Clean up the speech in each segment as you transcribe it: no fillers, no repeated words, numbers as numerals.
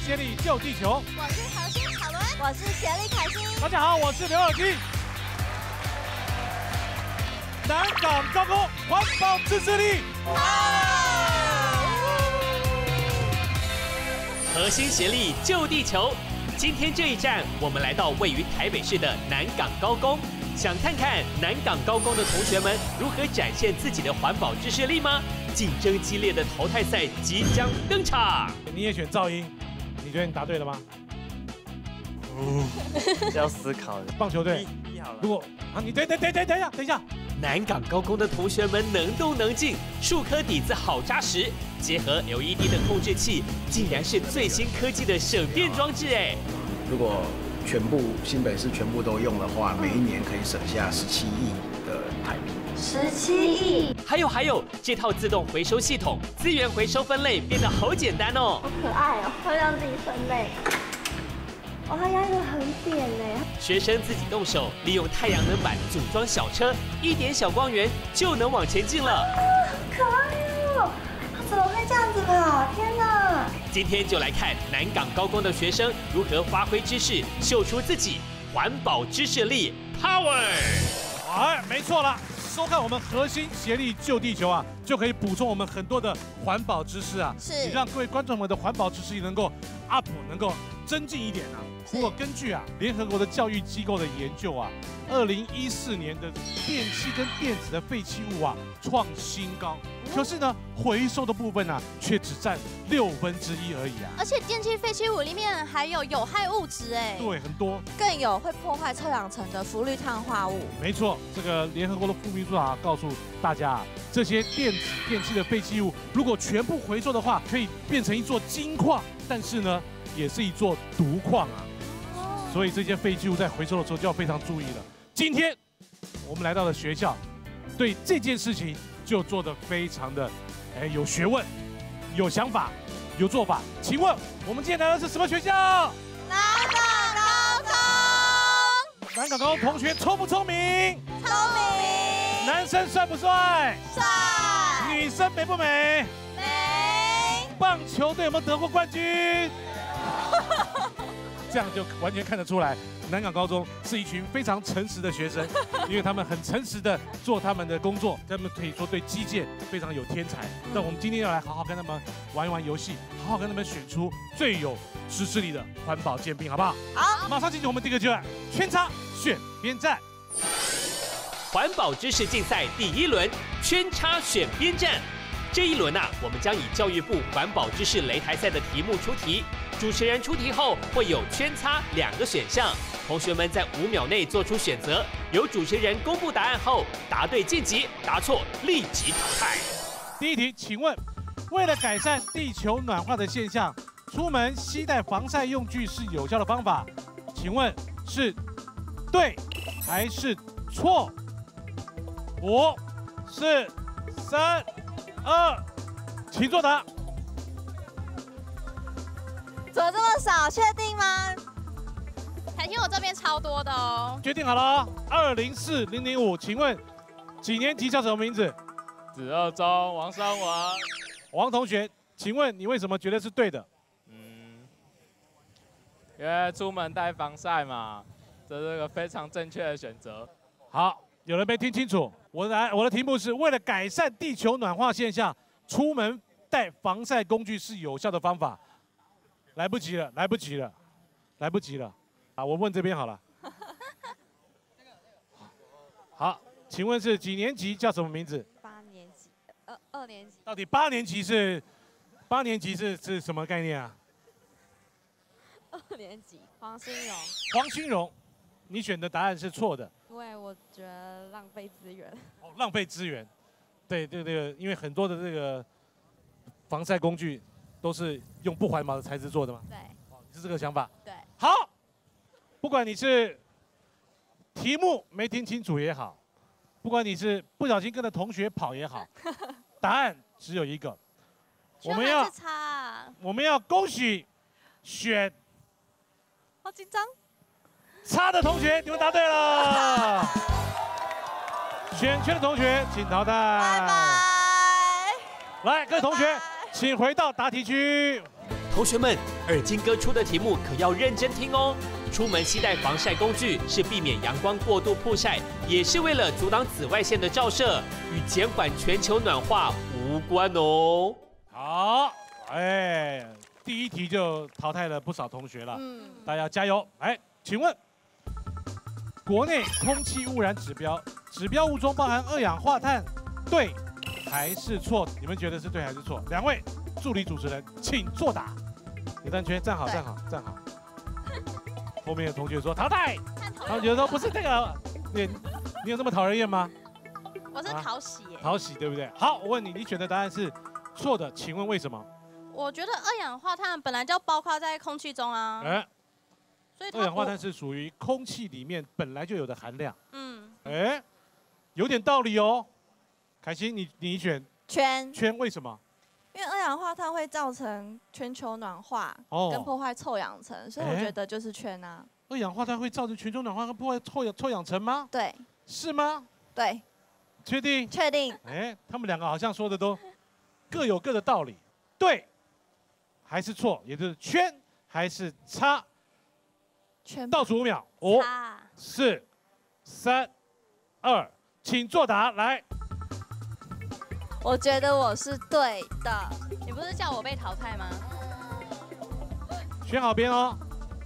协力救地球。 我是何心巧伦，我是协力凯欣。 大家好，我是刘尔基。南港高工环保支持力。 核心协力救地球。今天这一站，我们来到位于台北市的南港高工，想看看南港高工的同学们如何展现自己的环保知识力吗？竞争激烈的淘汰赛即将登场。 你也选噪音，你觉得你答对了吗？ 要思考的。 棒球队，如果啊，你等一下。 南港高工的同学们能动能静，数科底子好扎实，结合 LED 的控制器，竟然是最新科技的省电装置哎！ 如果新北市全部都用的话，每一年可以省下17亿的台币。 17亿！ 还有，这套自动回收系统，资源回收分类变得好简单哦。 好可爱哦，会让自己分类。哦，它压得很扁呢。 学生自己动手，利用太阳能板组装小车，一点小光源就能往前进了。 好可爱哦！它怎么会这样子跑？天哪！ 今天就来看南港高工的学生如何发挥知识，秀出自己环保知识力 ，Power！ 哎，没错了。收看我们核心协力救地球啊，就可以补充我们很多的环保知识啊。 是， 你让各位观众们的环保知识能够 up， 能够增进一点啊。不过根据联合国的教育机构的研究啊，2014年的电器跟电子的废弃物创新高，可是呢，回收的部分却只占1/6而已啊。 而且电器废弃物里面还有有害物质哎， 对，很多， 更有会破坏臭氧层的氟氯碳化物。 没错，这个联合国的副秘书长告诉大家这些电子电器的废弃物如果全部回收的话，可以变成一座金矿，但是呢，也是一座毒矿啊。所以这些废弃物在回收的时候就要非常注意了。今天我们来到了学校，对这件事情就做得非常的有学问、有想法、有做法。请问我们今天来的是什么学校？ 南港高工。 南港高工同学聪不聪明？ 聪明。 男生帅不帅？ 帅。 女生美不美？ 美。 棒球队有没有得过冠军？这样就完全看得出来，南港高中是一群非常诚实的学生，因为他们很诚实的做他们的工作，他们可以说对机械非常有天才。那我们今天要来好好跟他们玩一玩游戏，好好跟他们选出最有知识力的环保尖兵，好不好？ 好， 马上进行我们第一个阶段，圈叉选边站。 环保知识竞赛第1轮，圈叉选边站。这一轮我们将以教育部环保知识擂台赛的题目出题，主持人出题后会有圈叉2个选项，同学们在5秒内做出选择，由主持人公布答案后，答对晋级，答错立即淘汰。 第一题，请问，为了改善地球暖化的现象，出门携带防晒用具是有效的方法？请问是对还是错？5、4、3、2，请作答。 怎么这么少？确定吗？ 凯婷，我这边超多的哦。 决定好了，204005，请问几年级叫什么名字？ 子二中王山王。 王同学，请问你为什么觉得是对的？ 因为出门带防晒嘛，这是个非常正确的选择。 好，有人没听清楚，我的题目是为了改善地球暖化现象，出门带防晒工具是有效的方法。来不及了，来不及了，来不及了。啊，我问这边好了。好，请问是几年级叫什么名字 ？8年级，2年级。 到底8年级是什么概念啊 ？2年级，黄心荣。 黄心荣，你选的答案是错的。 因为我觉得浪费资源。 哦，浪费资源。对，因为很多的这个防晒工具都是用不环保的材质做的嘛。 对。 哦，是这个想法。 对。 好，不管你是题目没听清楚也好，不管你是不小心跟着同学跑也好，答案只有一个。我们要恭喜选。 好紧张。 差的同学，你们答对了。选圈的同学，请淘汰。 拜拜。 来，各位同学，请回到答题区。 同学们，耳金哥出的题目可要认真听哦。出门携带防晒工具是避免阳光过度曝晒，也是为了阻挡紫外线的照射，与减缓全球暖化无关哦。 好，哎，第一题就淘汰了不少同学了，大家加油！哎，请问，国内空气污染指标物中包含二氧化碳，对还是错？你们觉得是对还是错？两位助理主持人，请作答。李丹圈，站好，站好，站好。后面的同学说淘汰，他们觉得说不是这个，你有那么讨人厌吗？ 我是讨喜耶。 讨喜对不对？好，我问你，你选的答案是错的，请问为什么？ 我觉得二氧化碳本来就包括在空气中啊。所以二氧化碳是属于空气里面本来就有的含量。 嗯， 有点道理哦。凯欣，你选圈， 为什么？ 因为二氧化碳会造成全球暖化，跟破坏臭氧层，所以我觉得就是圈啊。 二氧化碳会造成全球暖化跟破坏臭氧层吗？ 对。 是吗？ 对。 确定？ 确定。 他们两个好像说的都各有各的道理，对还是错？也就是圈还是叉？ 圈。 倒数5秒，5、4、3、2，请作答。来。 我觉得我是对的。 你不是叫我被淘汰吗？ 选好边哦。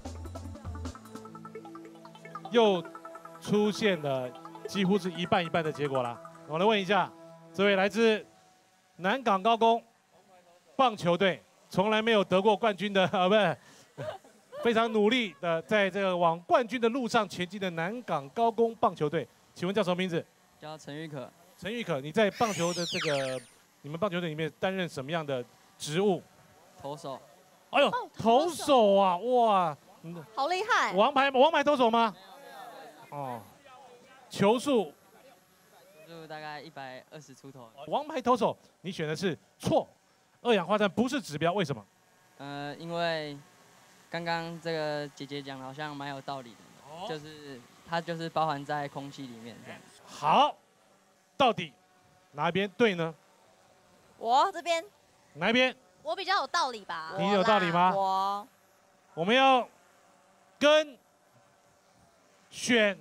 又出现了几乎是一半一半的结果了。我来问一下，这位来自南港高工棒球队，从来没有得过冠军的不是，非常努力的在这个往冠军的路上前进的南港高工棒球队，请问叫什么名字？ 叫陈玉可。 陈玉可，你在棒球的你们棒球队里面担任什么样的职务？ 投手。 哎呦，投手啊，哇， 好厉害！ 王牌投手吗？哦，球速大概120出头。 王牌投手，你选的是错，二氧化碳不是指标，为什么？ 因为刚刚这个姐姐讲的好像蛮有道理的，就是它就是包含在空气里面这样。 好。到底哪一边对呢？ 我这边。 哪一边？ 我比较有道理吧。 你有道理吗？我们要跟选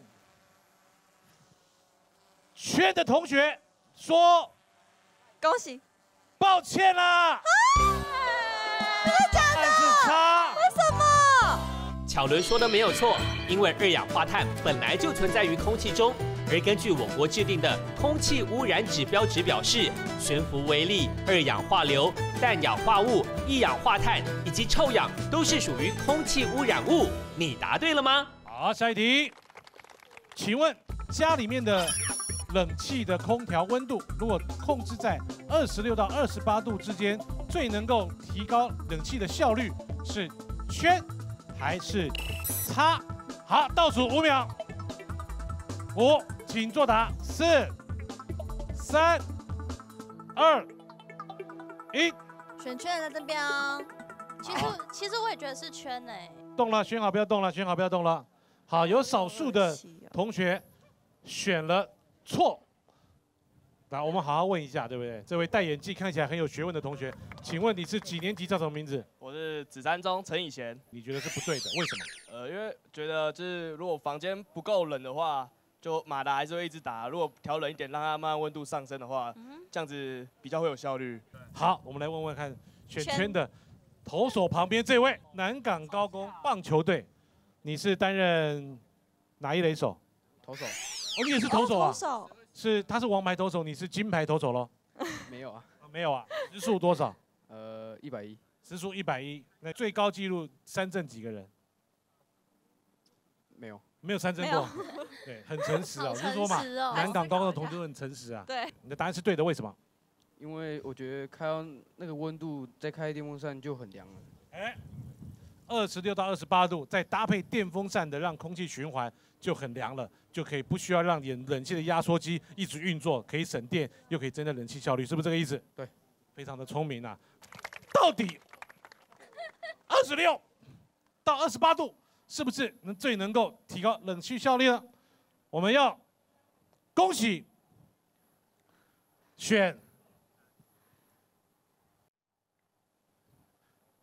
圈的同学说， 恭喜， 抱歉啦。 真的假的？ 但是差。 为什么？ 巧伦说的没有错，因为二氧化碳本来就存在于空气中。而根据我国制定的空气污染指标值表示，悬浮微粒、二氧化硫、氮氧化物、一氧化碳以及臭氧都是属于空气污染物。你答对了吗？ 好，下一题，请问家里面的冷气的空调温度，如果控制在26到28度之间，最能够提高冷气的效率是圈还是叉？好，倒数5秒，5。请作答，4、3、2、1。 选圈在这边哦。 其实我也觉得是圈哎。 动了，选好不要动了，选好不要动了。好，有少数的同学选了错。那我们好好问一下，对不对？这位戴眼镜看起来很有学问的同学，请问你是几年级，叫什么名字？ 我是紫山中陈以贤。 你觉得是不对的，为什么？ 因为觉得就是如果房间不够冷的话。就马达还是会一直打，如果调冷一点，让它慢慢温度上升的话，这样子比较会有效率。 好，我们来问问看，选圈的投手旁边这位南港高工棒球队，你是担任哪一垒手？ 投手。 哦，你也是投手啊？ 投手。 他是王牌投手，你是金牌投手咯？ 没有啊。 没有啊。时速多少 ？110。 时速110。那最高纪录3振几个人？ 没有。 没有3振过，对，很诚实啊。我是说嘛，南港高工的同学都很诚实啊。 对， 你的答案是对的，为什么？ 因为我觉得开到那个温度，再开电风扇就很凉了。 26到28度，再搭配电风扇的让空气循环就很凉了，就可以不需要让冷气的压缩机一直运作，可以省电，又可以增加冷气效率，是不是这个意思？ 对， 非常的聪明啊。到底26到28度？是不是最能够提高冷气效率呢？我们要恭喜选圈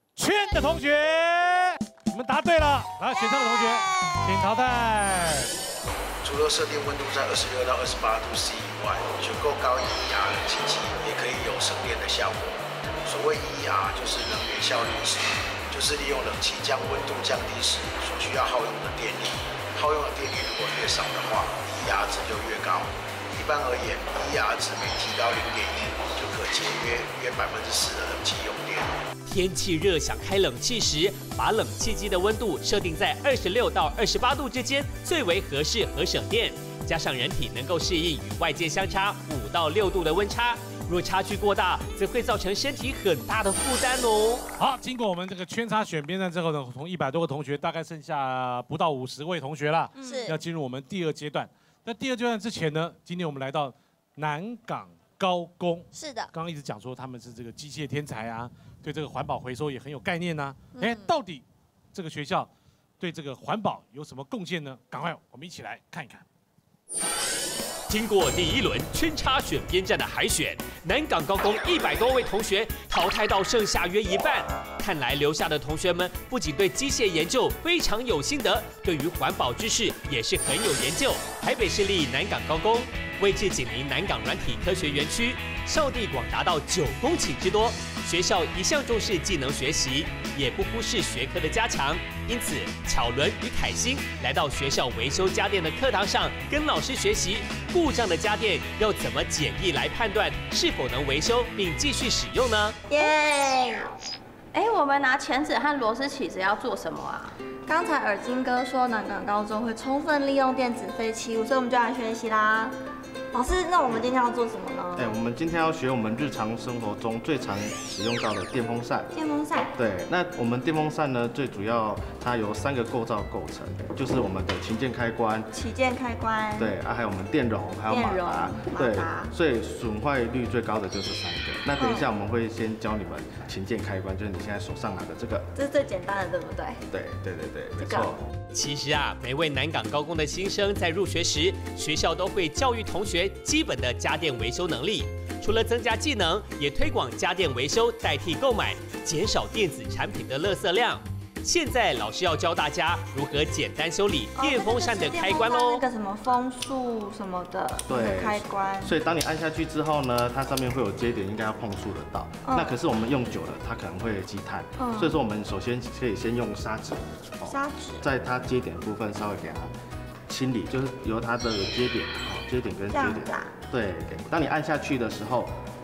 的同学，你们答对了。来，选上的同学，请淘汰。 除了设定温度在26到28度C 以外，选购高 EER 冷气机也可以有省电的效果。所谓 EER 就是能源效率值，就是利用冷气将温度降低时所需要耗用的电力。耗用的电力如果越少的话 ，EER 值就越高。一般而言 ，EER 值每提高0.1，就可节约4%的冷气用电。 天气热想开冷气时，把冷气机的温度设定在26到28度之间，最为合适和省电。加上人体能够适应与外界相差5到6度的温差，若差距过大，则会造成身体很大的负担哦。 好，经过我们这个圈叉选边站之后呢，从100多个同学，大概剩下不到50位同学了，要进入我们第2阶段。那第2阶段之前呢，今天我们来到南港高工。 是的， 刚刚一直讲说他们是这个机械天才啊，对这个环保回收也很有概念呐。到底这个学校对这个环保有什么贡献呢？赶快我们一起来看一看。 经过第1轮圈叉选边站的海选，南港高工100多位同学淘汰到剩下约一半。看来留下的同学们不仅对机械研究非常有心得，对于环保知识也是很有研究。台北市立南港高工位置紧邻南港软体科学园区，校地广达到9公顷之多。学校一向重视技能学习，也不忽视学科的加强。因此，巧伦与凯欣来到学校维修家电的课堂上，跟老师学习故障的家电要怎么简易来判断是否能维修并继续使用呢？ 耶！我们拿钳子和螺丝起子要做什么啊？ 刚才耳金哥说南港高中会充分利用电子废弃物，所以我们就来学习啦。老师，那我们今天要做什么呢？ 我们今天要学我们日常生活中最常使用到的电风扇。 电风扇。 对，那我们电风扇呢，最主要它由3个构造构成，就是我们的琴键开关。 旗舰开关。 对，还有我们电容，还有马达。对，所以损坏率最高的就是3个。那等一下我们会先教你们琴键开关，就是你现在手上拿的这个。 这是最简单的，对不对？ 对，没错。 其实啊，每位南港高工的新生在入学时，学校都会教育同学基本的家电维修能力。除了增加技能，也推广家电维修代替购买，减少电子产品的垃圾量。现在老师要教大家如何简单修理电风扇的开关喽。 那个什么风速什么的，对，开关。 所以当你按下去之后呢，它上面会有接点，应该要碰触得到。那可是我们用久了，它可能会积碳。所以说我们首先可以先用砂纸，在它接点部分稍微给它清理，就是由它的接点跟接点。对，当你按下去的时候，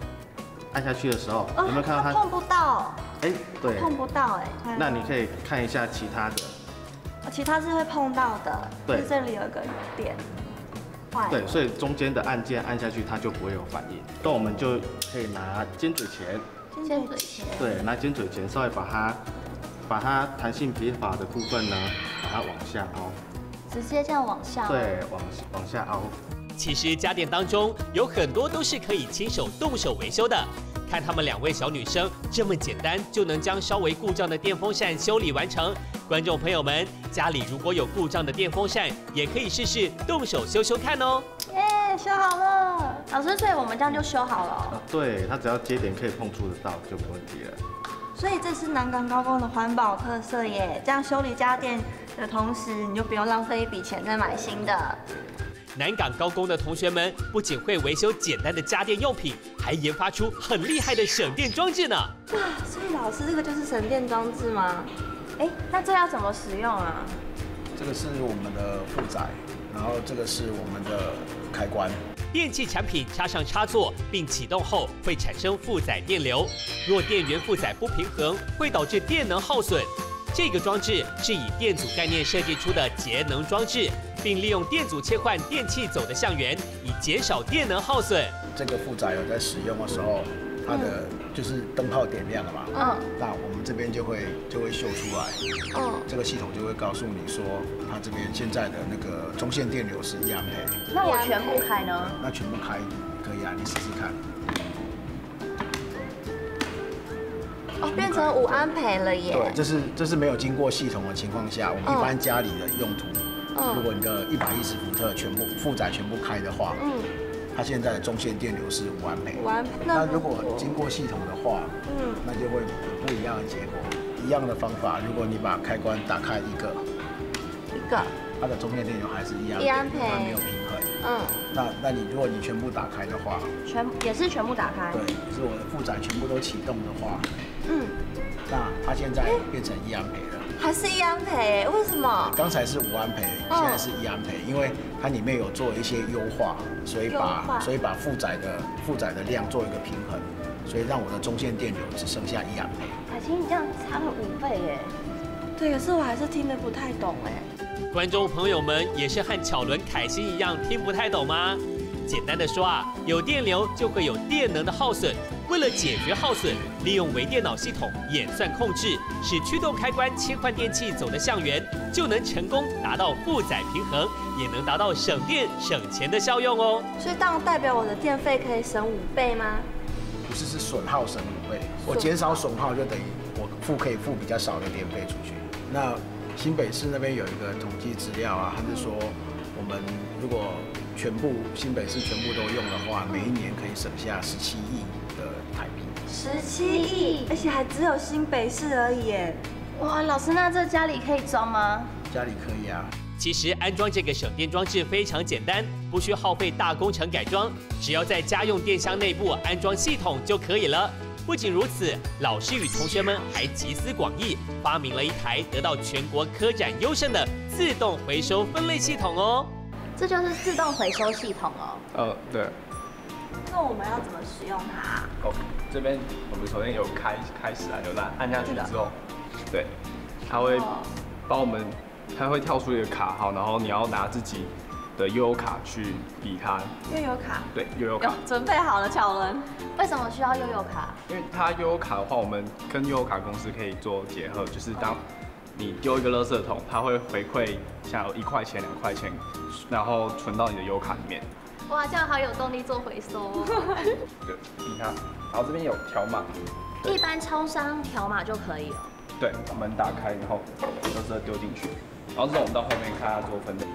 有没有看到它碰不到？ 对， 碰不到那你可以看一下其他的。 其他是会碰到的。 对， 这里有个点。 对，所以中间的按键按下去，它就不会有反应。那我们就可以拿尖嘴钳。对，拿尖嘴钳稍微把它弹性撇法的部分呢，把它往下凹。 直接这样往下。 对，往下凹。 其实家电当中有很多都是可以亲手动手维修的。看她们2位小女生这么简单就能将稍微故障的电风扇修理完成。观众朋友们，家里如果有故障的电风扇，也可以试试动手修看哦。 修好了，老师，所以我们这样就修好了。 对，它只要接点可以碰触得到就没问题了。 所以这是南港高工的环保特色耶，这样修理家电的同时，你就不用浪费一笔钱再买新的。 南港高工的同学们不仅会维修简单的家电用品，还研发出很厉害的省电装置呢。 哇，所以老师这个就是省电装置吗？ 那这要怎么使用啊？ 这个是我们的负载，然后这个是我们的开关。 电器产品插上插座并启动后，会产生负载电流。若电源负载不平衡，会导致电能耗损。这个装置是以电阻概念设计出的节能装置，并利用电阻切换电器走的相源，以减少电能耗损。 这个负载有在使用的时候，它的就是灯泡点亮了嘛，那我们这边就会秀出来，这个系统就会告诉你说，它这边现在的那个中线电流是1安培。 那我全部开呢？ 那全部开可以啊，你试试看。 变成5安培了耶！ 对，这是没有经过系统的情况下，我们一般家里的用途，如果你的110伏特全部负载全部开的话，它现在的中线电流是5安培。 5安培。 那如果经过系统的话，那就会有不一样的结果。 一样的方法，如果你把开关打开一个，它的中线电流还是1安培，它没有平衡。那你如果你全部打开的话， 也是全部打开。 对，可是我的负载全部都启动的话，那它现在变成1安培了。 还是1安培？为什么？ 刚才是5安培，现在是1安培，因为它里面有做一些优化，所以把负载的量做一个平衡，所以让我的中线电流只剩下1安培。 凯晴，你这样差了5倍耶！对，可是我还是听得不太懂哎。 观众朋友们也是和巧伦、凯欣一样听不太懂吗？简单的说啊，有电流就会有电能的耗损。为了解决耗损，利用微电脑系统演算控制，使驱动开关切换电器走的相源，就能成功达到负载平衡，也能达到省电省钱的效用哦。 所以这样代表我的电费可以省5倍吗？ 不是，是损耗省5倍。我减少损耗就等于我可以付比较少的电费出去。那新北市那边有一个统计资料啊，他是说我们如果新北市全部都用的话，每一年可以省下17亿的台币。 17亿，而且还只有新北市而已耶！哇，老师，那这家里可以装吗？ 家里可以啊。 其实安装这个省电装置非常简单，不需耗费大工程改装，只要在家用电箱内部安装系统就可以了。不仅如此，老师与同学们还集思广益，发明了一台得到全国科展优胜的自动回收分类系统哦。 这就是自动回收系统哦。 对。 那我们要怎么使用它？ 这边我们首先有开始按钮，按下去之后，对，它会帮我们，它会跳出一个卡号，然后你要拿自己的悠游卡去比它。 悠游卡？ 对，悠游卡。 准备好了，巧伦。为什么需要悠游卡？ 因为它悠游卡的话，我们跟悠游卡公司可以做结合，就是当你丢一个垃圾桶，它会回馈像1块钱、2块钱，然后存到你的悠游卡里面。 哇，这样好有动力做回收哦。 对，比它。然后这边有条码。 一般超商条码就可以了。 对，门打开，然后垃圾丢进去，然后之后我们到后面看它做分类。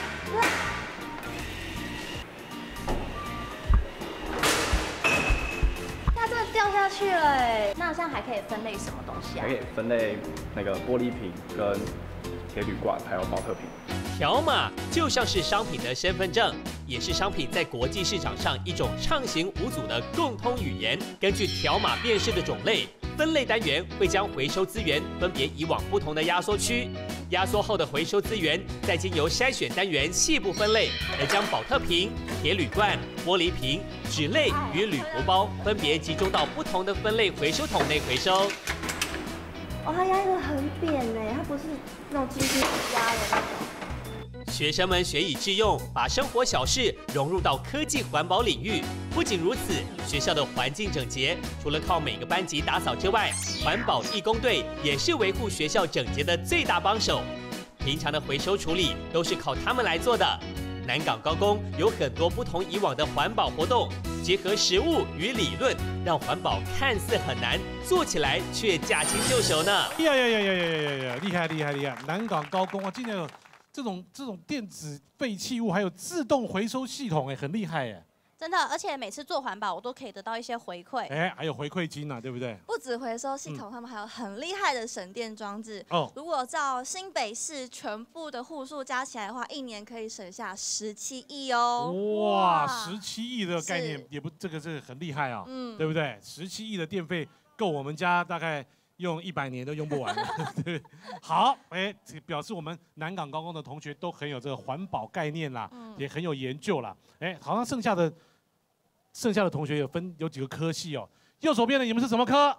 掉下去了哎，那这样还可以分类什么东西啊？ 还可以分类那个玻璃瓶、跟铁铝罐，还有保特瓶。 条码就像是商品的身份证，也是商品在国际市场上一种畅行无阻的共通语言。根据条码辨识的种类，分类单元会将回收资源分别移往不同的压缩区。压缩后的回收资源再经由筛选单元细部分类，而将保特瓶、铁铝罐、玻璃瓶、纸类与铝箔包分别集中到不同的分类回收桶内回收。 哦，它压得很扁哎，它不是那种机器压的那种。 学生们学以致用，把生活小事融入到科技环保领域。不仅如此，学校的环境整洁，除了靠每个班级打扫之外，环保义工队也是维护学校整洁的最大帮手。平常的回收处理都是靠他们来做的。南港高工有很多不同以往的环保活动，结合实务与理论，让环保看似很难，做起来却驾轻就熟呢。 呀，厉害！南港高工啊，竟然有这种电子废弃物还有自动回收系统，哎，很厉害哎。 真的，而且每次做环保，我都可以得到一些回馈。 哎，还有回馈金呢，对不对？ 不止回收系统，他们还有很厉害的省电装置。 哦， 如果照新北市全部的户数加起来的话，一年可以省下17亿哦。 哇，17亿的概念也不，这个很厉害啊，对不对？17亿的电费够我们家大概用100年都用不完了，对不对？好，哎，表示我们南港高工的同学都很有这个环保概念啦，也很有研究啦。哎，好像剩下的同学有几个科系哦。右手边的你们是什么科？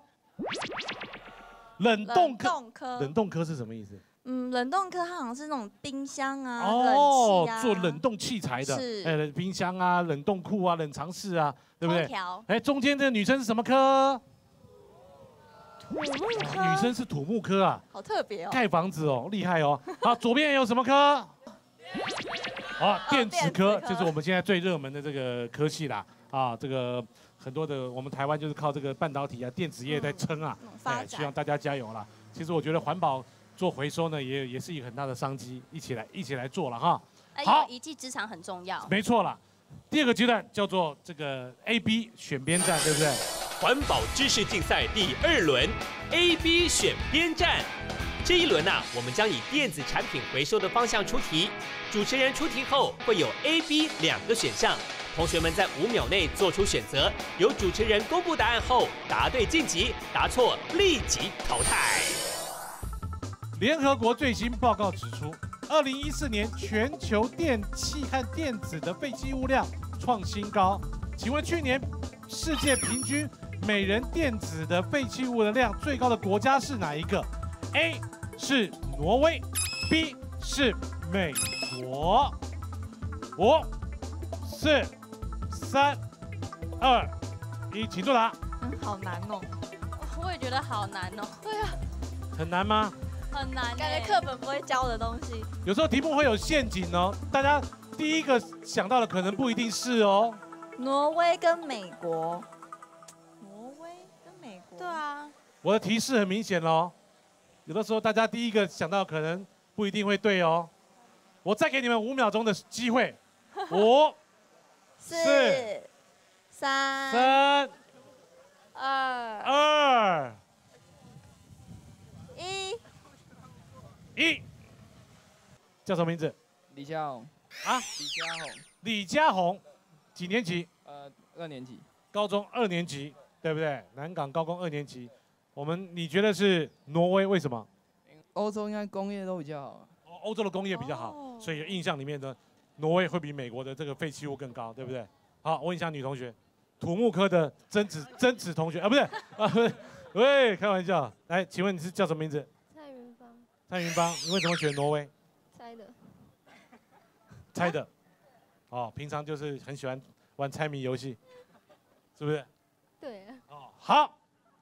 冷冻科。冷冻科是什么意思？ 冷冻科它好像是那种冰箱啊、 哦， 冷气啊， 做冷冻器材的， 是， 冰箱啊、冷冻库啊、冷藏室啊，对不对？ 空调。 哎，中间这个女生是什么科？ 土木科。 女生是土木科啊， 好特别哦。 盖房子哦，厉害哦。好，左边有什么科？好，电子科就是我们现在最热门的这个科系啦。啊，这个很多的我们台湾就是靠这个半导体啊、电子业在撑啊。希望大家加油啦。其实我觉得环保做回收呢，也是一个很大的商机，一起来做了哈。 好，一技之长很重要。 没错啦。第二个阶段叫做这个 A、B 选边站，对不对？ 环保知识竞赛第2轮 A、B 选边站。这一轮我们将以电子产品回收的方向出题，主持人出题后会有 A、B 2个选项，同学们在5秒内做出选择，由主持人公布答案后，答对晋级，答错立即淘汰。 联合国最新报告指出，2014年全球电器和电子的废弃物量创新高。请问去年世界平均每人电子的废弃物的量最高的国家是哪一个 ？A 是挪威 ，B 是美国。5、4、3、2、1，请作答。 好难哦。 我也觉得好难哦。对啊。 很难吗？ 很难， 感觉课本不会教的东西。 有时候题目会有陷阱哦，大家第一个想到的可能不一定是哦。 挪威跟美国。挪威跟美国。 对啊。 我的提示很明显喽，有的时候大家第一个想到可能不一定会对哦。我再给你们5秒钟的机会，5、4、3、2、1，叫什么名字？ 李佳宏。 啊？ 李佳宏。 李佳宏，几年级 ？2年级。 高中2年级，对不对？南港高工2年级。你觉得是挪威？为什么？ 欧洲应该工业都比较好。 欧洲的工业比较好，所以印象里面的挪威会比美国的这个废弃物更高，对不对？好，问一下女同学，土木科的曾子同学啊，不是啊，喂，开玩笑。来，请问你是叫什么名字？ 蔡云芳。 蔡云芳，你为什么选挪威？猜的。哦，平常就是很喜欢玩猜谜游戏，是不是？ 对。 哦，好。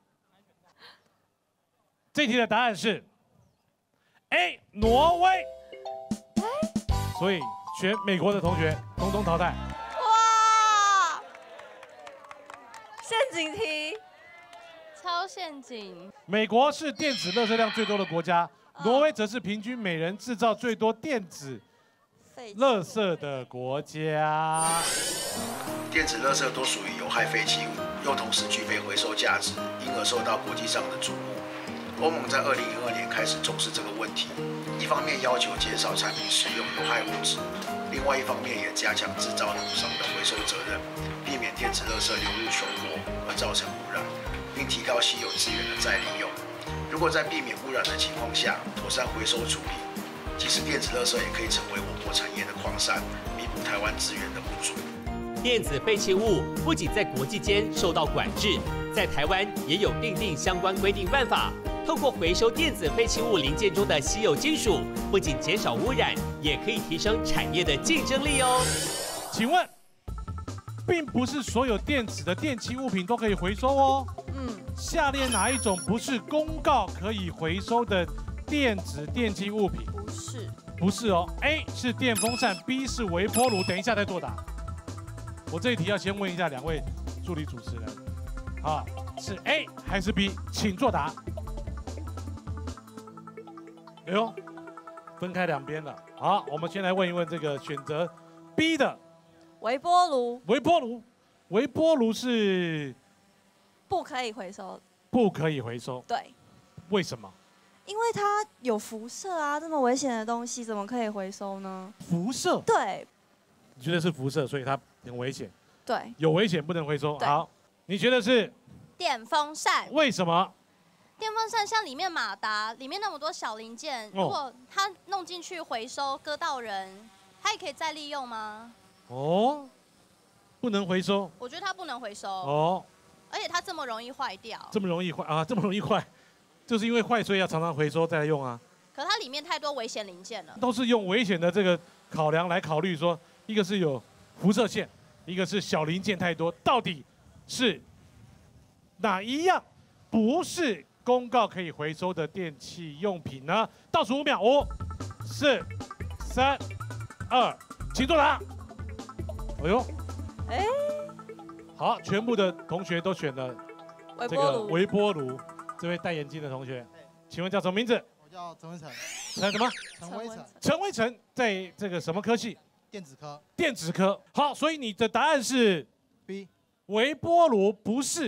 这题的答案是 A 挪威。所以选美国的同学统统淘汰。 哇！陷阱题， 超陷阱。 美国是电子垃圾量最多的国家，挪威则是平均每人制造最多电子垃圾的国家。 电子垃圾都属于有害废弃物，又同时具备回收价值，因而受到国际上的瞩目。欧盟在2002年开始重视这个问题，一方面要求减少产品使用有害物质，另外一方面也加强制造厂商的回收责任，避免电子垃圾流入穷国而造成污染，并提高稀有资源的再利用。如果在避免污染的情况下妥善回收处理，其实电子垃圾也可以成为我国产业的矿山，弥补台湾资源的不足。 电子废弃物不仅在国际间受到管制，在台湾也有订定相关规定办法。透过回收电子废弃物零件中的稀有金属，不仅减少污染，也可以提升产业的竞争力哦。 请问，并不是所有电子的电器物品都可以回收哦。下列哪一种不是公告可以回收的电子电器物品？不是哦。A 是电风扇 ，B 是微波炉。等一下再作答。我这一题要先问一下2位助理主持人，好，是 A 还是 B？ 请作答。哎呦，分开2边了。好，我们先来问一问这个选择 B 的微波炉。 微波炉是不可以回收。 不可以回收。 对。 为什么？ 因为它有辐射啊，这么危险的东西怎么可以回收呢？ 辐射？ 对。 你觉得是辐射，所以它很危险。 对。 有危险不能回收。好，你觉得是？ 电风扇。 为什么？ 电风扇像里面马达，里面那么多小零件，如果它弄进去回收割到人，它也可以再利用吗？ 哦，不能回收。 我觉得它不能回收。 哦。 而且它这么容易坏掉。 这么容易坏啊！这么容易坏，就是因为坏，所以要常常回收再来用啊。 可它里面太多危险零件了。 都是用危险的这个考量来考虑，说一个是有辐射线，一个是小零件太多，到底是哪一样不是公告可以回收的电器用品呢？倒数5秒，5、4、3、2，请作答。哎呦，好，全部的同学都选了这个微波炉。这位戴眼镜的同学，请问叫什么名字？ 我叫陈威成。 陈什么？ 陈威成。 陈威成在这个什么科系？ 电子科。 电子科。好，所以你的答案是 B。 微波炉不是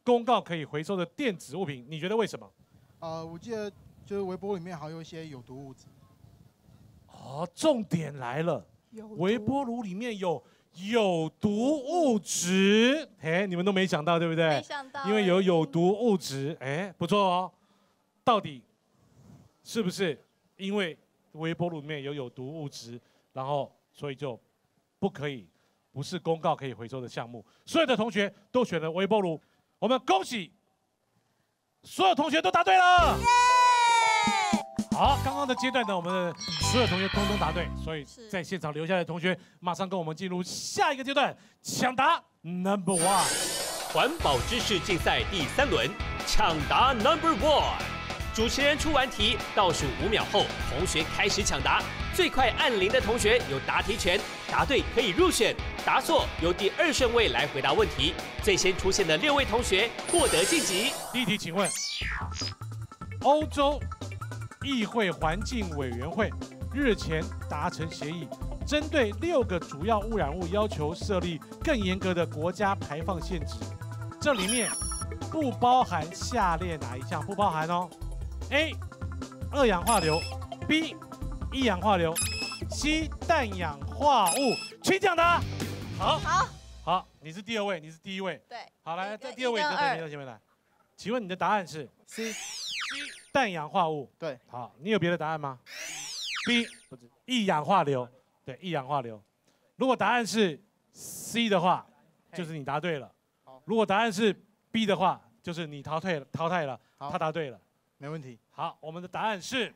公告可以回收的电子物品，你觉得为什么？ 我记得就是微波炉里面还有一些有毒物质。 哦，重点来了，微波炉里面有有毒物质，哎，你们都没想到对不对？ 没想到， 因为有毒物质，哎，不错哦。到底是不是因为微波炉里面有毒物质，然后所以就不可以，不是公告可以回收的项目？所有的同学都选了微波炉，我们恭喜所有同学都答对了。好，刚刚的阶段呢，我们的所有同学通通答对，所以在现场留下来的同学，马上跟我们进入下一个阶段，抢答 No.1。 环保知识竞赛第3轮，抢答 No.1。主持人出完题，倒数5秒后，同学开始抢答。最快按铃的同学有答题权，答对可以入选，答错由第2顺位来回答问题。最先出现的6位同学获得晋级。 第一题，请问，欧洲议会环境委员会日前达成协议，针对6个主要污染物要求设立更严格的国家排放限制。这里面不包含下列哪一项？不包含哦。A. 二氧化硫 B. 一氧化硫 C. 氮氧化物。请讲答。好，你是第2位，你是第1位。 对。 好，来，在第2位这边到前面来。请问你的答案是 C。 氮氧化物。 对。 好，你有别的答案吗 ？B. 一氧化硫。对，一氧化硫。如果答案是 C 的话，就是你答对了。如果答案是 B 的话，就是你淘汰了，他答对了。 没问题。 好，我们的答案是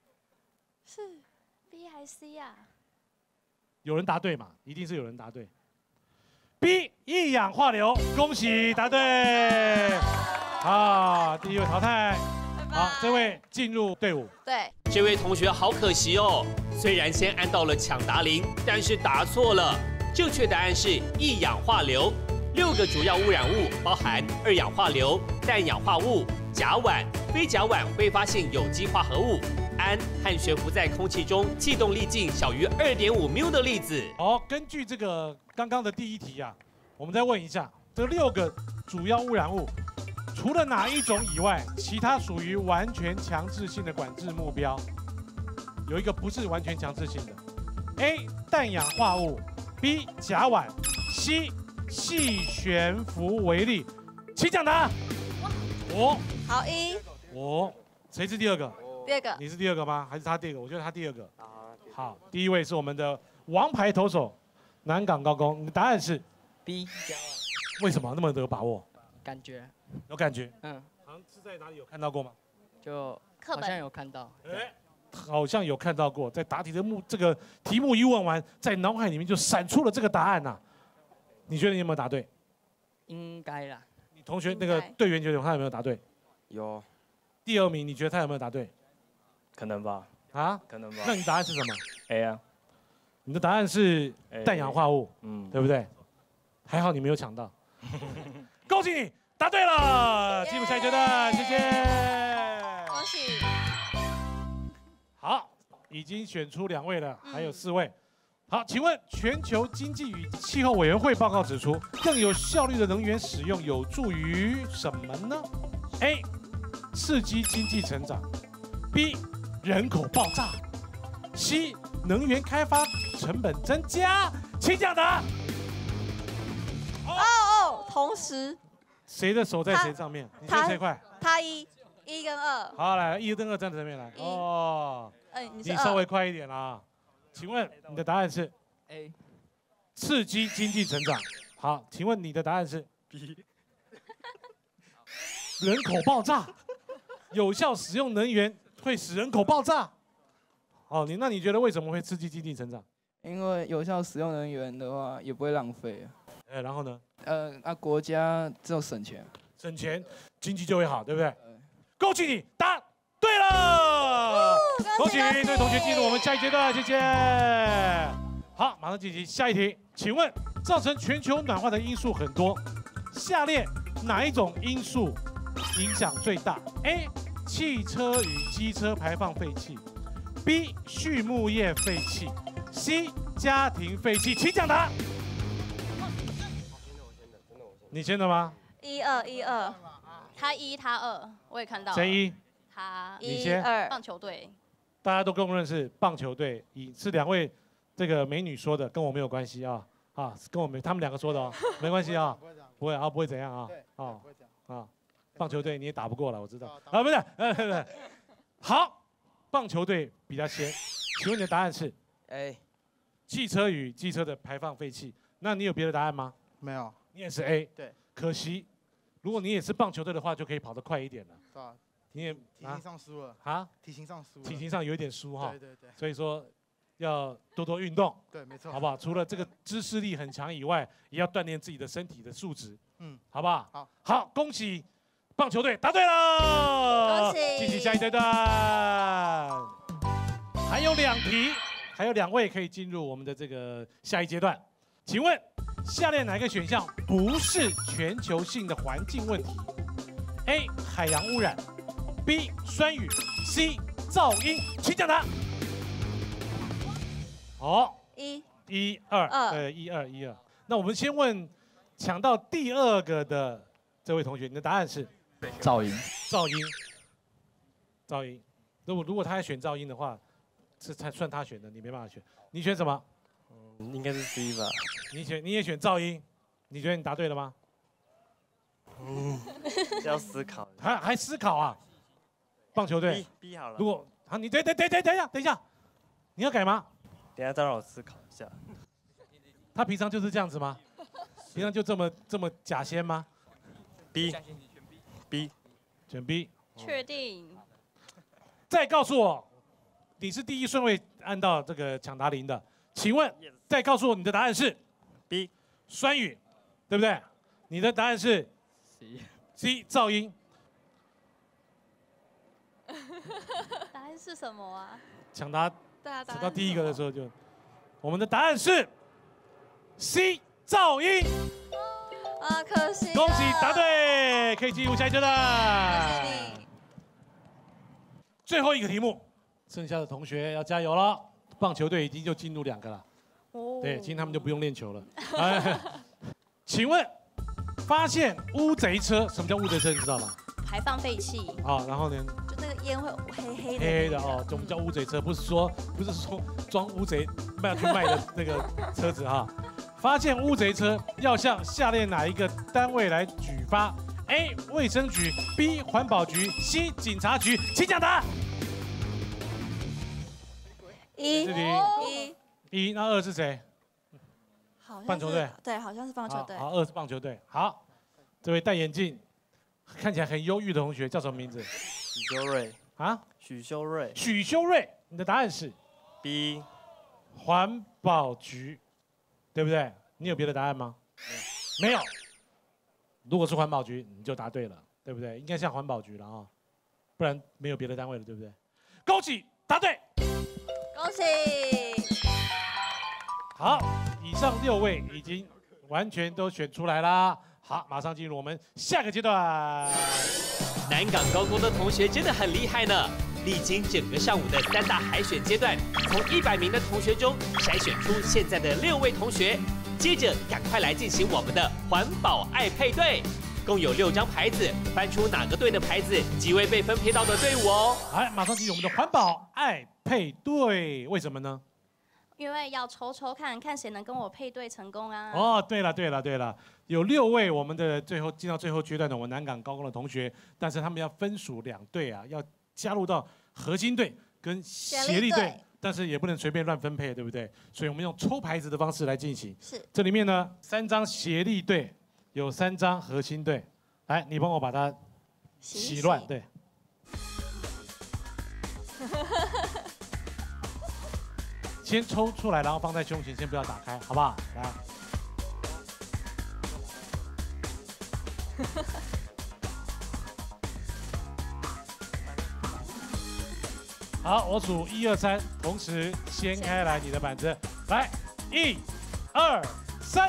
B 还是 C 啊？ 有人答对嘛？一定是有人答对。B 一氧化硫，恭喜答对。好，第1位淘汰。好，这位进入队伍。 对， 这位同学好可惜哦，虽然先按到了抢答铃，但是答错了。正确答案是一氧化硫。6个主要污染物包含二氧化硫、氮氧化物、甲烷、非甲烷挥发性有机化合物、氨和悬浮在空气中气动力径小于2.5缪的粒子。 好，根据这个刚刚的第1题啊，我们再问一下，这6个主要污染物，除了哪一种以外，其他属于完全强制性的管制目标？有一个不是完全强制性的 ：A. 氮氧化物 ，B. 甲烷 ，C. 细悬浮微粒。请讲答。 好1。 谁是第2个？ 第2个。 你是第2个吗？还是他第2个？我觉得他第2个。好，第1位是我们的王牌投手南港高工，你的答案是 B。 为什么那么有把握？ 感觉。 有感觉。 好像是在哪里有看到过吗？ 就好像有看到。 好像有看到过，在答题的这个题目一问完，在脑海里面就闪出了这个答案呐。你觉得你有没有答对？ 应该啦。 你同学那个队员觉得他有没有答对？ 有。 第2名，你觉得他有没有答对？ 可能吧。 啊？ 可能吧。 那你答案是什么 ？A 啊。 你的答案是氮氧化物，对不对？还好你没有抢到。恭喜你答对了，进入下一阶段，谢谢。 恭喜。 好，已经选出2位了，还有4位。好，请问全球经济与气候委员会报告指出，更有效率的能源使用有助于什么呢 ？A. 刺激经济成长 B. 人口爆炸 C. 能源开发成本增加。请讲答。 同时。 谁的手在谁上面？你先谁快？ 他1跟2。 好，来1跟2站在这边来。你稍微快一点啦。请问你的答案是 A， 刺激经济成长。好，请问你的答案是 B， 人口爆炸，有效使用能源会使人口爆炸。哦，那你觉得为什么会刺激经济成长？ 因为有效使用能源的话，也不会浪费。 然后呢？ 国家只有省钱， 省钱，经济就会好，对不对？恭喜你答对了，恭喜这位同学进入我们下一阶段，谢谢。好，马上进行下一题。请问，造成全球暖化的因素很多，下列哪一种因素影响最大 ？A. 汽车与机车排放废气 ；B. 畜牧业废气 ；C. 家庭废气。请讲答。你先的吗？ 1-2，1-2， 他1，他2，我也看到了。 谁1？ 他你先。 棒球队。 大家都公认是棒球队1，是2位这个美女说的，跟我没有关系啊。啊，跟我们他们2个说的哦，没关系啊，不会啊，不会怎样啊。哦，啊，棒球队你也打不过了，我知道。啊，不是，好，棒球队比较先。请问你的答案是 A， 汽车与机车的排放废气。那你有别的答案吗？ 没有。 你也是 A。 对。 可惜，如果你也是棒球队的话，就可以跑得快一点了。 是吧？ 你也体型上输了啊？ 体型上输了。 体型上有一点输哈。 对。 所以说要多多运动。 对，没错。 好不好？除了这个知识力很强以外，也要锻炼自己的身体的素质。好不好？好，恭喜棒球队答对了， 恭喜！ 进行下一阶段。还有2题，还有2位可以进入我们的这个下一阶段。请问，下列哪个选项不是全球性的环境问题 ？A. 海洋污染 ，B. 酸雨 ，C. 噪音。请讲答。好，1、2，对，1、2。那我们先问抢到第2个的这位同学，你的答案是噪音。 噪音。如果他还选噪音的话，是才算他选的，你没办法选。你选什么？ 应该是 C 吧。 你也选噪音，你觉得你答对了吗？ 要思考。 还思考啊？棒球队 B 好了。 如果好，你等一下，你要改吗？ 等一下再让我思考一下。 他平常就是这样子吗？平常就这么假仙吗 ？B， 选 B。 确定。 再告诉我，你是第1顺位按到这个抢答铃的，请问再告诉我你的答案是 B， 酸雨，对不对？你的答案是 C 噪音。 答案是什么啊？ 抢答走到第1个的时候就，我们的答案是 C 噪音。 啊，可惜。 恭喜答对，可以进入下一阶段。 恭喜你。 最后一个题目，剩下的同学要加油了。棒球队已经就进入2个了，对，今天他们就不用练球了。请问，发现乌贼车，什么叫乌贼车？你知道吗？ 排放废气。 好，然后呢？ 就那个烟会黑黑的哦，我们叫乌贼车，不是说装乌贼要去卖的那个车子哈。发现乌贼车要向下列哪一个单位来举发 ？A. 卫生局 B. 环保局 C. 警察局，请讲答案。1，那2是谁？棒球队。 对，好像是棒球队。 好，2是棒球队。好，这位戴眼镜、看起来很忧郁的同学叫什么名字？ 许修睿。 啊？ 许修睿。 许修睿，你的答案是 B， 环保局，对不对？你有别的答案吗？没有。如果是环保局，你就答对了，对不对？应该像环保局了啊，不然没有别的单位了，对不对？恭喜答对， 恭喜。 好，以上6位已经完全都选出来啦。好，马上进入我们下个阶段。 南港高工的同学真的很厉害呢，历经整个上午的3大海选阶段，从100名的同学中筛选出现在的6位同学。接着赶快来进行我们的环保爱配对，共有6张牌子，翻出哪个队的牌子，即为被分配到的队伍哦。 来，马上进入我们的环保爱配对，为什么呢？ 因为要抽看看谁能跟我配对成功啊！ 哦，对了，有6位我们的最后进到最后阶段的我们南港高工的同学，但是他们要分属2队啊，要加入到核心队跟协力队，但是也不能随便乱分配，对不对？所以我们用抽牌子的方式来进行。 是。这里面呢，3张协力队，有3张核心队。来，你帮我把它洗乱，对。先抽出来，然后放在胸前，先不要打开，好不好？来。好，我数1、2、3，同时掀开来你的板子，来，1、2、3。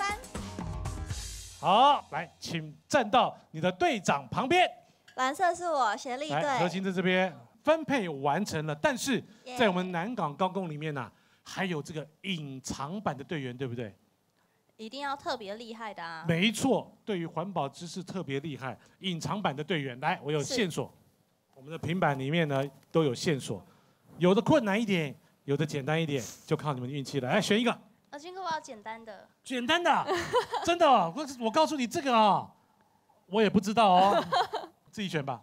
好，来，请站到你的队长旁边。 蓝色是我协力队。 核心在这边分配完成了，但是在我们南港高工里面呢、还有这个隐藏版的队员，对不对？ 一定要特别厉害的啊。 没错，对于环保知识特别厉害，隐藏版的队员，来，我有线索，我们的平板里面呢都有线索，有的困难一点，有的简单一点，就靠你们运气了。来，选一个。 金哥，我要简单的。简单的，真的，我告诉你这个啊，我也不知道哦，自己选吧。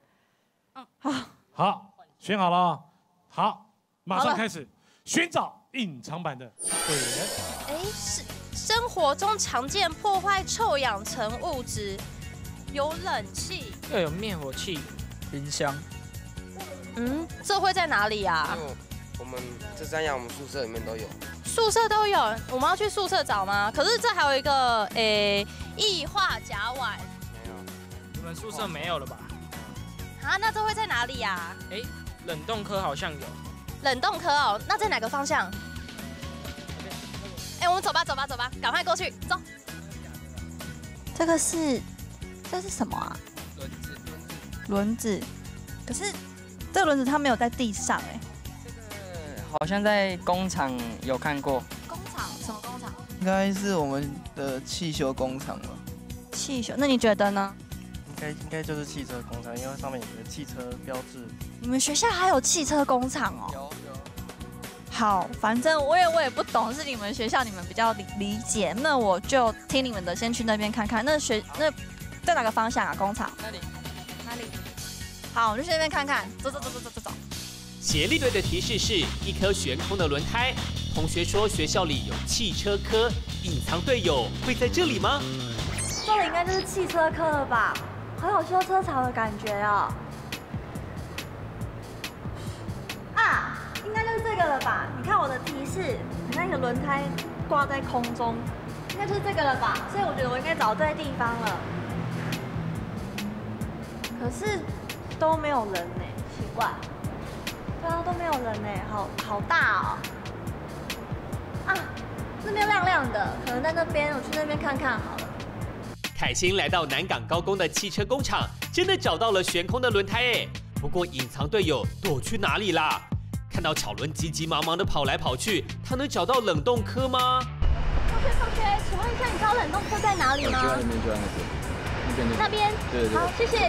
好，选好了，好，马上开始寻找隐藏版的队员。 是生活中常见破坏臭氧层物质，有冷气， 又有灭火器、冰箱。 这会在哪里呀？ 我们这3样我们宿舍里面都有。 宿舍都有，我们要去宿舍找吗？可是这还有一个液化甲烷。 没有， 你们宿舍没有了吧？ 那这会在哪里呀？ 冷冻科好像有。 冷冻科哦，那在哪个方向？我们走吧，赶快过去，走。 这是什么啊？轮子。可是这个轮子它没有在地上好像在工厂有看过。 工厂？什么工厂？ 应该是我们的汽修工厂吧。 汽修？那你觉得呢？ 应该就是汽车工厂，因为上面有个汽车标志。 你们学校还有汽车工厂哦？ 有。 好，反正我也不懂，是你们学校你们比较理解，那我就听你们的，先去那边看看。那在哪个方向啊？工厂？ 那里。 哪里？好，我就去那边看看。走。 协力队的提示是一颗悬空的轮胎。同学说学校里有汽车科，隐藏队友会在这里吗？ 这里应该就是汽车科了吧？好有修车厂的感觉哦。应该就是这个了吧？你看我的提示，你看一个轮胎挂在空中，应该就是这个了吧？所以我觉得我应该找对地方了。可是都没有人呢，奇怪。对啊，都没有人呢，好大哦。那边亮亮的，可能在那边，我去那边看看好了。 凯欣来到南港高工的汽车工厂，真的找到了悬空的轮胎哎。不过隐藏队友躲去哪里啦？看到巧伦急急忙忙的跑来跑去，他能找到冷冻科吗？ 同学，请问一下，你知道冷冻科在哪里吗？ 就在那边， 那边。 对。 好，谢谢。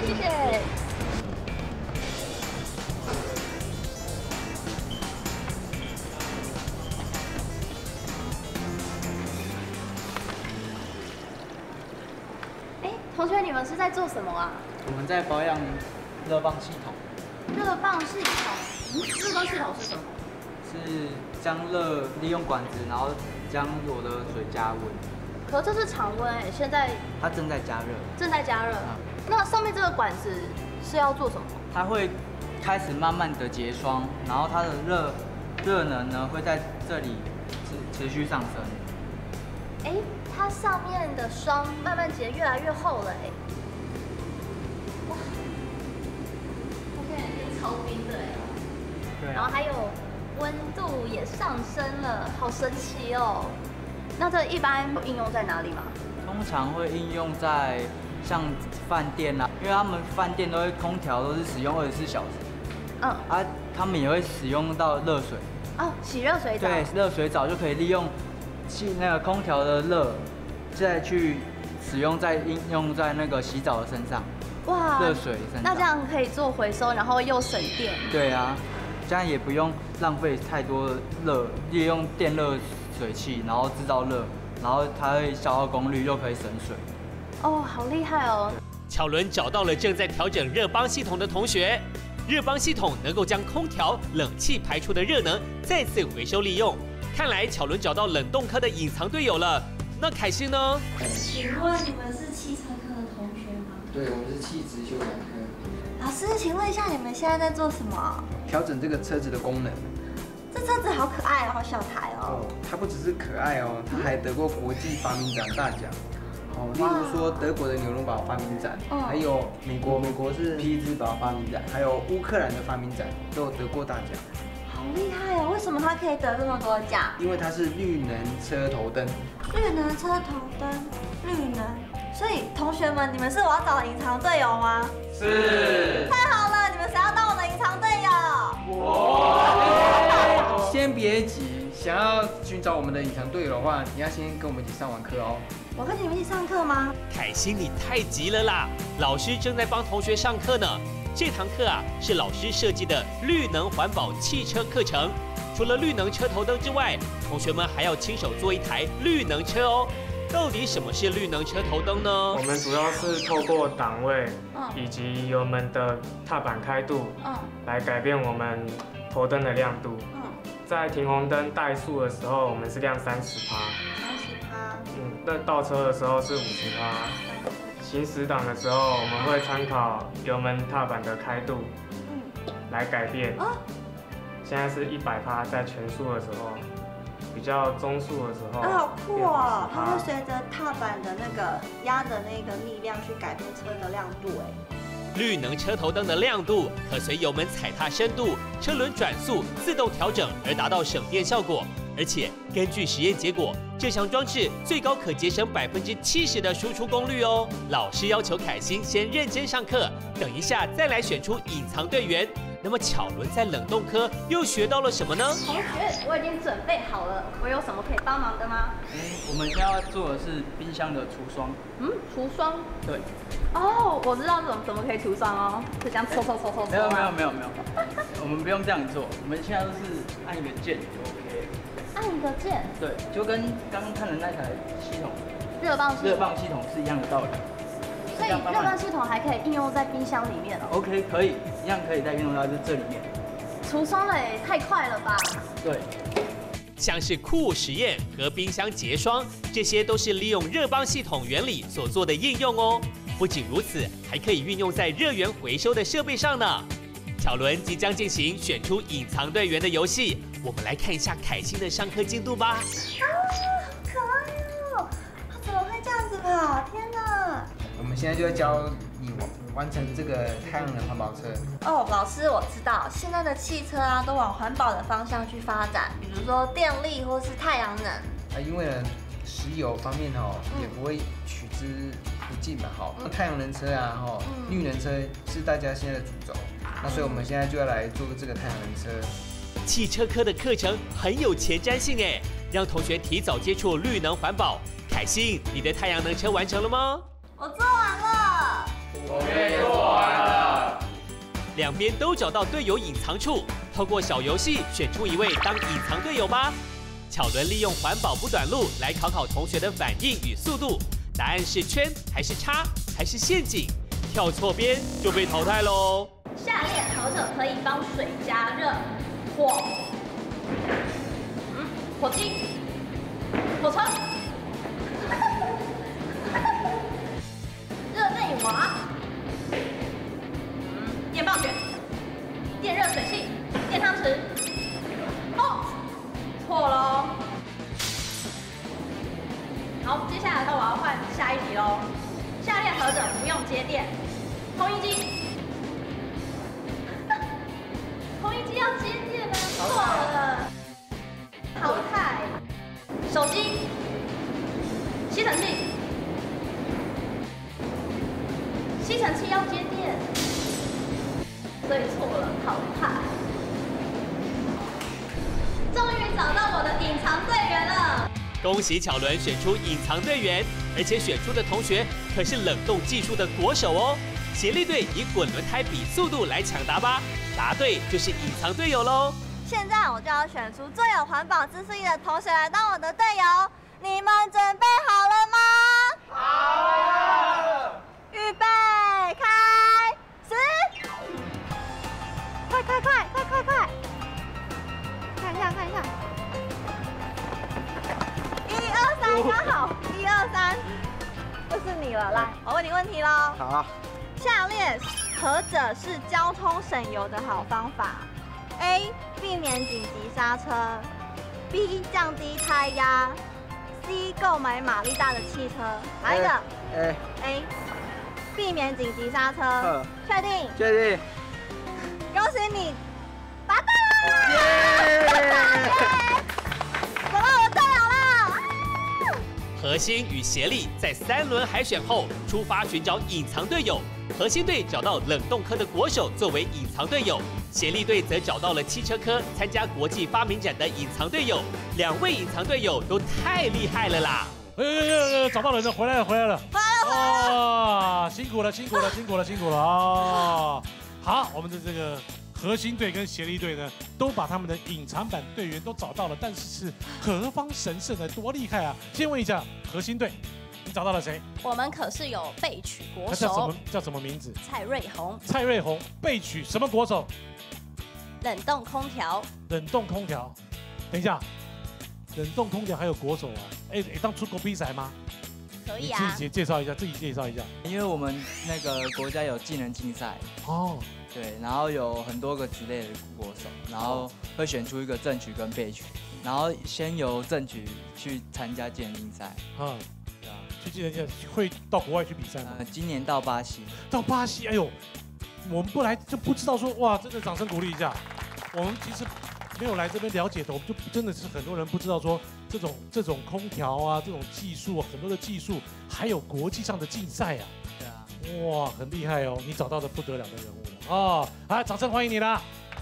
同学，你们是在做什么啊？ 我们在保养热泵系统。 热泵系统？热泵系统是什么？ 是将热利用管子，然后将我的水加温。 可这是常温现在它正在加热。 那上面这个管子是要做什么？ 它会开始慢慢的结霜，然后它的热能呢会在这里持续上升。 它上面的霜慢慢结，越来越厚了哇，它现在变超冰的对。 然后还有温度也上升了，好神奇哦。那这一般应用在哪里吗？ 通常会应用在像饭店啊，因为他们饭店都会空调都是使用24小时。他们也会使用到热水。 洗热水澡。对， 热水澡就可以利用那个空调的热，再去应用在那个洗澡的身上。哇，热水身上。 那这样可以做回收，然后又省电。 对啊，这样也不用浪费太多的热，利用电热水器，然后制造热，然后它会消耗功率，又可以省水。 好厉害哦！ 巧伦找到了正在调整热泵系统的同学。热泵系统能够将空调、冷气排出的热能再次回收利用。看来巧伦找到冷冻科的隐藏队友了。那凯欣呢？ 请问你们是汽车科的同学吗？ 对，我们是汽质修养科。 老师，请问一下，你们现在在做什么？ 调整这个车子的功能。 这车子好可爱哦，好小台哦。 它不只是可爱哦，它还得过国际发明展大奖。例如说德国的纽伦堡发明展，还有美国是匹兹堡发明展，还有乌克兰的发明展都有得过大奖。 好厉害哦！为什么它可以得这么多奖？ 因为它是绿能车头灯。 绿能车头灯，绿能。所以同学们，你们是我要找的隐藏队友吗？ 是。 太好了，你们谁要当我的隐藏队友？ 我。先别急， 想要寻找我们的隐藏队友的话，你要先跟我们一起上完课哦。 我跟你们一起上课吗？ 凯欣，你太急了啦！老师正在帮同学上课呢。这堂课啊，是老师设计的绿能环保汽车课程。除了绿能车头灯之外，同学们还要亲手做一台绿能车哦。到底什么是绿能车头灯呢？ 我们主要是透过档位以及油门的踏板开度，来改变我们头灯的亮度。在停红灯怠速的时候，我们是亮30%。那倒车的时候是50%。行驶档的时候，我们会参考油门踏板的开度来改变。现在是100%，在全速的时候，比较中速的时候。 好酷哦！它会随着踏板的那个压的那个力量去改变车的亮度，哎。 绿能车头灯的亮度可随油门踩踏深度、车轮转速自动调整，而达到省电效果。而且根据实验结果，这项装置最高可节省70%的输出功率哦。老师要求凯欣先认真上课，等一下再来选出隐藏队员。那么巧伦在冷冻科又学到了什么呢？ 同学，我已经准备好了，我有什么可以帮忙的吗？ 我们现在要做的是冰箱的除霜。 除霜？ 对。 哦，我知道怎么可以除霜哦，就这样搓。 没有，我们不用这样做，我们现在都是按一个键就 OK。 按一个键？ 对，就跟刚刚看的那台系统， 热棒系统是一样的道理。 所以热棒系统还可以应用在冰箱里面哦。 OK， 可以，一样可以再运用到这里面。 除霜了也太快了吧？ 对。 像是酷实验和冰箱结霜，这些都是利用热泵系统原理所做的应用哦。不仅如此，还可以运用在热源回收的设备上呢。巧伦即将进行选出隐藏队员的游戏，我们来看一下凯欣的上课进度吧。 好可爱哦！他怎么会这样子跑？天哪！ 我们现在就要教你完成这个太阳能环保车。 哦，老师，我知道现在的汽车啊，都往环保的方向去发展，比如说电力或是太阳能。 因为呢，石油方面也不会取之不尽嘛，太阳能车啊，绿能车是大家现在的主轴。那所以我们现在就要来做这个太阳能车。 汽车科的课程很有前瞻性哎，让同学提早接触绿能环保。凯欣，你的太阳能车完成了吗？ 我做完了。 我也做完了。 两边都找到队友隐藏处，透过小游戏选出一位当隐藏队友吧。巧伦利用环保不短路来考考同学的反应与速度，答案是圈还是叉还是陷阱？跳错边就被淘汰喽。 下列何者可以帮水加热？火，火机，火车，热内瓦，电棒卷，电热水器，电汤匙。哦，错喽。好，接下来我要换下一题喽。下列何者不用接电？烘衣机。烘衣机要接电呢，错了，淘汰。手机、吸尘器，吸尘器要接电，所以错了，淘汰。终于找到我的隐藏队员了！ 恭喜巧伦选出隐藏队员，而且选出的同学可是冷冻技术的国手哦。协力队以滚轮胎比速度来抢答吧。答对就是隐藏队友喽！ 现在我就要选出最有环保知识力的同学来当我的队友，你们准备好了吗？好了！预备，开始！快！看一下！1、2、3，刚好！1、2、3，就是你了。来，我问你问题喽。 好。 下列何者是交通省油的好方法 ？A. 避免紧急刹车 ，B. 降低胎压 ，C. 购买马力大的汽车。哪一个 ？A. 避免紧急刹车。确定？ 确定。 恭喜你，答对了！找到我的队友了！ 核心与协力在3轮海选后出发寻找隐藏队友。 核心队找到冷冻科的国手作为隐藏队友，协力队则找到了汽车科参加国际发明展的隐藏队友。2位隐藏队友都太厉害了啦！ 找到人了，回来了！哇，辛苦了啊！好，我们的这个核心队跟协力队呢，都把他们的隐藏版队员都找到了，但是何方神圣呢？多厉害啊！先问一下核心队，你找到了谁？ 我们可是有备取国手， 他叫什么名字？ 蔡瑞红。 蔡瑞红备取什么国手？ 冷冻空调。 冷冻空调，等一下，冷冻空调还有国手啊？当出国比赛吗？ 可以啊。 你自己介绍一下， 因为我们那个国家有技能竞赛哦， 对，然后有很多个职类的国手，然后会选出一个正取跟备取，然后先由正取去参加技能竞赛。对啊， 去技能竞赛会到国外去比赛吗？ 今年到巴西。 到巴西，哎呦，我们不来就不知道说哇，真的掌声鼓励一下。我们其实没有来这边了解的，我们就真的是很多人不知道说这种空调啊，这种技术很多的技术，还有国际上的竞赛啊。 对啊。 哇，很厉害哦！你找到的不得了的人物了哦！来，掌声欢迎你啦！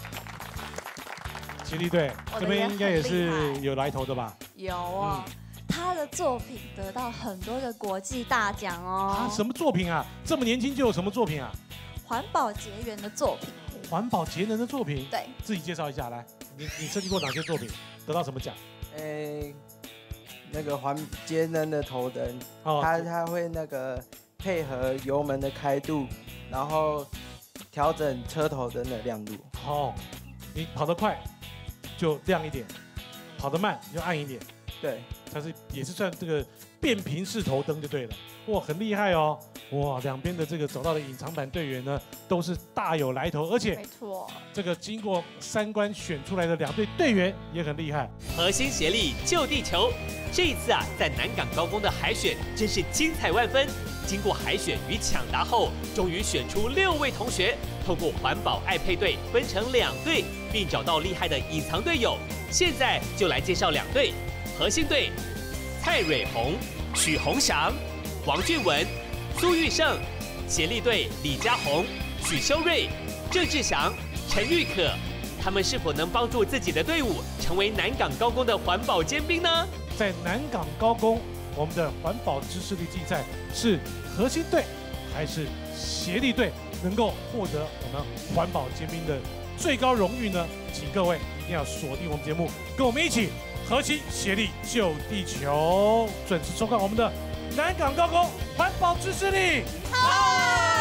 协力队这边应该也是有来头的吧？ 有哦，他的作品得到很多个国际大奖哦。 什么作品啊？这么年轻就有什么作品啊？ 环保节能的作品。 环保节能的作品？ 对， 自己介绍一下来。你设计过哪些作品？得到什么奖？ 那个节能的头灯，它会那个配合油门的开度，然后调整车头灯的亮度。 你跑得快就亮一点，跑得慢就暗一点。 对， 它也是算这个变频式头灯就对了。哇，很厉害哦！哇，两边的这个找到的隐藏版队员呢，都是大有来头，而且没错， 这个经过3关选出来的2队队员也很厉害。 核心协力救地球，这一次啊，在南港高工的海选真是精彩万分。经过海选与抢答后，终于选出6位同学，透过环保爱配对分成2队，并找到厉害的隐藏队友。现在就来介绍2队：核心队蔡蕊红、许宏翔、王俊文、苏玉胜；协力队李家宏、许修睿、郑志祥、陈玉可。他们是否能帮助自己的队伍成为南港高工的环保尖兵呢？ 在南港高工，我们的环保知识力竞赛是核心队还是协力队能够获得我们环保尖兵的最高荣誉呢？请各位一定要锁定我们节目，跟我们一起核心协力救地球，准时收看我们的南港高工环保知识力。